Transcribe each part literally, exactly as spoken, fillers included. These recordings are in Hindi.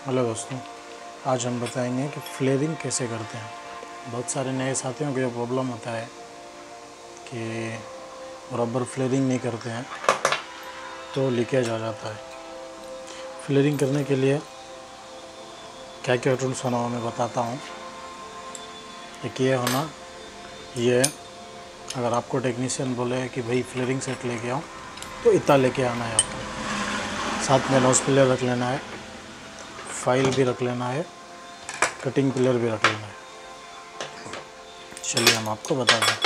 हेलो दोस्तों, आज हम बताएंगे कि फ्लेयरिंग कैसे करते हैं। बहुत सारे नए साथियों को ये प्रॉब्लम होता है कि बराबर फ्लेयरिंग नहीं करते हैं तो लीकेज आ जाता है। फ्लेयरिंग करने के लिए क्या क्या टूल्स होना मैं बताता हूँ। एक ये होना, ये अगर आपको टेक्नीशियन बोले कि भाई फ्लेयरिंग सेट लेके आओ तो इतना लेके आना है आपको। साथ में नोज प्लेयर रख लेना है, फाइल भी रख लेना है, कटिंग प्लेयर भी रख लेना है। चलिए हम आपको बता दें।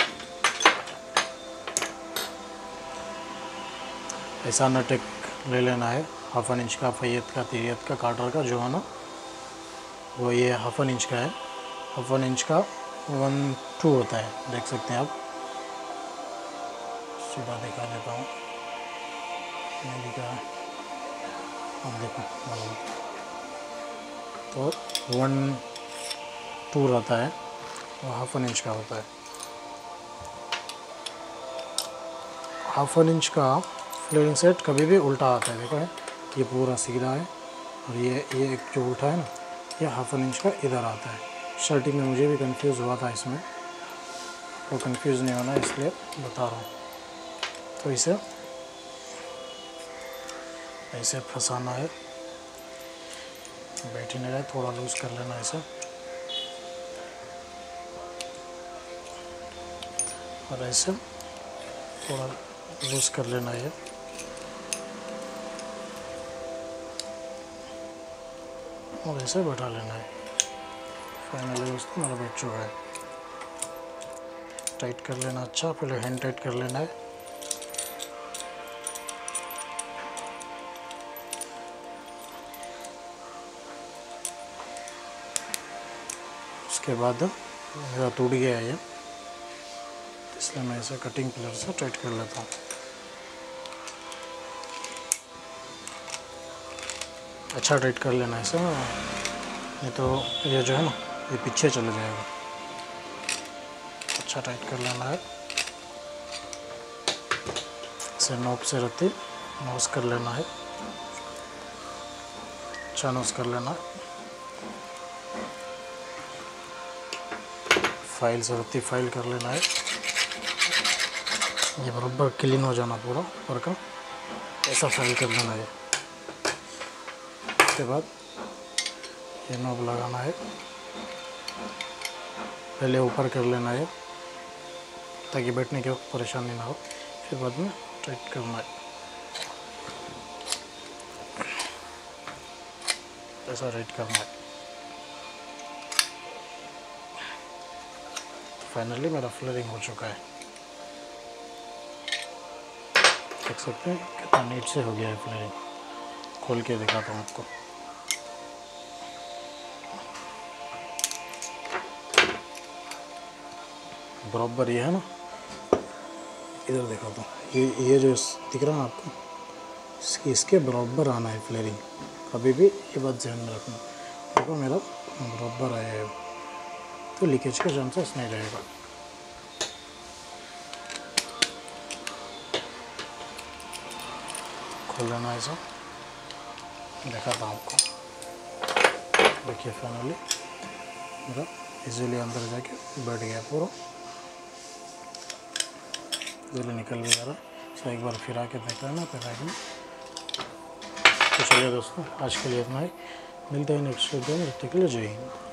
ऐसा नट एक ले लेना है, हाफ एन इंच का, फैयत का, तिरियत का, कार्टर का जो है ना, वो ये हाफ एन इंच का है। हाफ एन इंच का वन टू होता है, देख सकते हैं आप। सीधा दिखा देता हूँ, नहीं दिखा है, अब देखो। तो वन टू रहता है, वो हाफ एन इंच का होता है। हाफ एन इंच का फ्लेयरिंग सेट कभी भी उल्टा आता है। देखो है, ये पूरा सीधा है और ये ये एक जो उल्टा है ना, ये हाफ एन इंच का इधर आता है। स्टार्टिंग में मुझे भी कंफ्यूज हुआ था इसमें, तो कंफ्यूज नहीं होना इसलिए बता रहा हूँ। तो इसे ऐसे फंसाना है, बैठ ही नहीं रहा, थोड़ा लूज कर लेना इसे और ऐसे थोड़ा लूज कर लेना है और ऐसे बैठा लेना है। फाइनली दोस्तों मेरा बैठ चुका है। टाइट कर लेना, अच्छा पहले हैंड टाइट कर लेना है। उसके बाद मेरा टूट गया है ये, इसलिए मैं इसे कटिंग प्लेयर से टाइट कर लेता हूँ। अच्छा टाइट कर लेना है इसे, नहीं तो ये जो है ना, ये पीछे चले जाएगा। अच्छा टाइट कर लेना है इसे, नोब से रत्ती नोज कर लेना है, अच्छा नोज कर लेना है। फाइल से रत्ती फाइल कर लेना है, ये बराबर क्लीन हो जाना पूरा ऊपर का, ऐसा फाइल कर लेना है। उसके बाद ये नॉब लगाना है, पहले ऊपर कर लेना है ताकि बैठने के वक्त परेशानी ना हो, फिर बाद में टाइट करना है। ऐसा टाइट करना है। फाइनली मेरा फ्लेयरिंग हो चुका है, देख सकते हैं कितना नीट से हो गया है फ्लेयरिंग। खोल के दिखाता हूँ आपको। बराबर ये है ना, इधर दिखाता हूँ, ये ये जो दिख रहा है आपको, इसके इसके बराबर आना है फ्लेयरिंग। कभी भी ये बात ध्यान में रखना। देखो मेरा बराबर आया है, तो लीकेज का चांसेस नहीं रहेगा। खोल लेना ऐसा, दिखाता हूँ आपको। देखिए फाइनली मेरा इजीली अंदर जाके बैठ गया, पूरा इजीली निकल भी जा रहा। सो एक बार फिर आके देखा है ना, फिर आगे। तो चलिए दोस्तों, आज के लिए इतना ही, मिलते हैं नेक्स्ट वीडियो में। तब तक के लिए जय हिंद।